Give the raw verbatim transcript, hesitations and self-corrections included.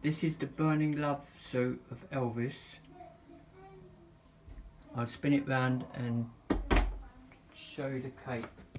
This is the Burning Love suit of Elvis. I'll spin it round and show you the cape.